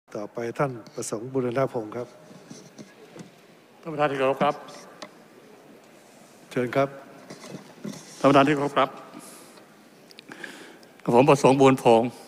ต่อไปท่านประสงค์บุรณพงศ์ครับท่านประธานที่เคารพครับเชิญครับท่านประธานที่เคารพครับผมประสงค์บุญพงศ์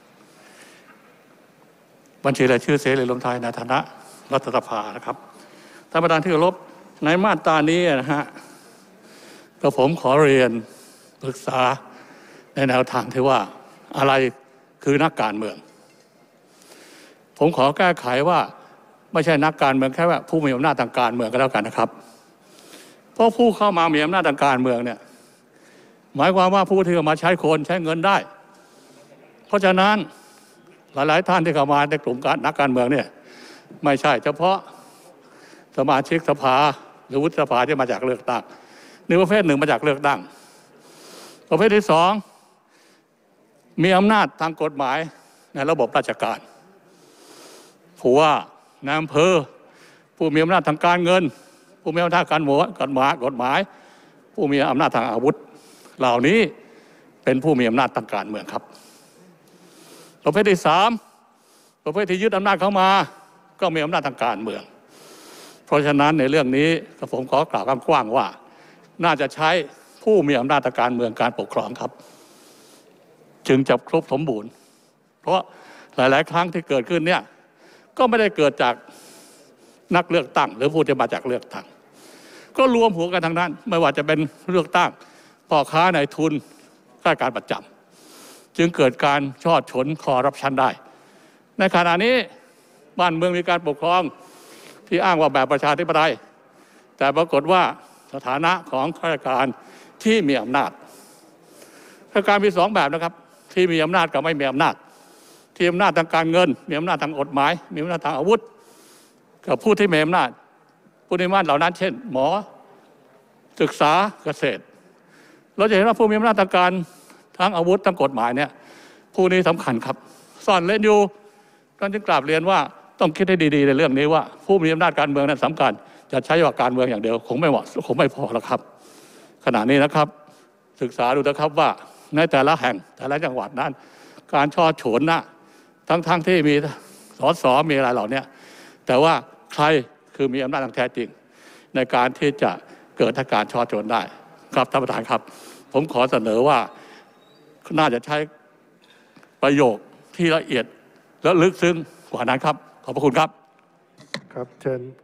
บัญชีรายชื่อเสรีรวมไทยในฐานะรัฐสภานะครับท่านประธานที่เคารพในมาตรานี้นะฮะก็ผมขอเรียนปรึกษาในแนวทางที่ว่าอะไรคือนักการเมืองผมขอแก้ไขว่าไม่ใช่นักการเมืองแค่ว่าผู้มีอำนาจทางการเมืองก็แล้วกันนะครับเพราะผู้เข้ามามีอำนาจทางการเมืองเนี่ยหมายความว่าผู้ที่มาใช้คนใช้เงินได้เพราะฉะนั้นหลายๆท่านที่เข้ามาในกลุ่มนักการเมืองเนี่ยไม่ใช่เฉพาะสมาชิกสภาหรือวุฒิสภาที่มาจากเลือกตั้งนี่ประเภทหนึ่งมาจากเลือกตั้งประเภทที่สองมีอำนาจทางกฎหมายในระบบราชการผู้ว่านายอำเภอผู้มีอำนาจทางการเงินผู้มีอำนาจการกฎหมายผู้มีอำนาจทางอาวุธเหล่านี้เป็นผู้มีอำนาจทางการเมืองครับประเภทที่สามประเภทที่ยึดอำนาจเข้ามาก็มีอำนาจทางการเมืองเพราะฉะนั้นในเรื่องนี้ผมขอกล่าวกว้างๆว่าน่าจะใช้ผู้มีอำนาจทางการเมืองการปกครองครับจึงจะครบสมบูรณ์เพราะหลายๆครั้งที่เกิดขึ้นเนี่ยก็ไม่ได้เกิดจากนักเลือกตั้งหรือผู้ที่มาจากเลือกตั้งก็รวมหัวกันทั้งนั้นไม่ว่าจะเป็นเลือกตั้งพ่อค้านายทุนข้าราชการประจำจึงเกิดการช่อฉนคอร์รัปชันได้ในขณะนี้บ้านเมืองมีการปกครองที่อ้างว่าแบบประชาธิปไตยแต่ปรากฏว่าสถานะของข้าราชการที่มีอำนาจข้าราชการมีสองแบบนะครับที่มีอำนาจกับไม่มีอำนาจที่อำนาจทางการเงินมีอำนาจทางกฎหมายมีอำนาจทางอาวุธกับผู้ที่มีอำนาจผู้มีอำนาจเหล่านั้นเช่นหมอศึกษาเกษตรเราจะเห็นว่าผู้มีอำนาจทางการทั้งอาวุธทั้งกฎหมายเนี่ยผู้นี้สำคัญครับซ่อนเล่นอยู่ท่านจึงกราบเรียนว่าต้องคิดให้ดีๆในเรื่องนี้ว่าผู้มีอำนาจการเมืองนั้นสำคัญจะใช้ว่าการเมืองอย่างเดียวคงไม่เหมาะคงไม่พอแล้วครับขณะนี้นะครับศึกษาดูนะครับว่าในแต่ละแห่งแต่ละจังหวัดนั้นการช่อฉนนะทั้งที่มีสสมีอะไรเหล่านี้แต่ว่าใครคือมีอำนาจทางแท้จริงในการที่จะเกิดการช่อฉนได้ครับท่านประธานครับผมขอเสนอว่าน่าจะใช้ประโยคที่ละเอียดและลึกซึ้งกว่านั้นครับขอบพระคุณครับครับเชิญ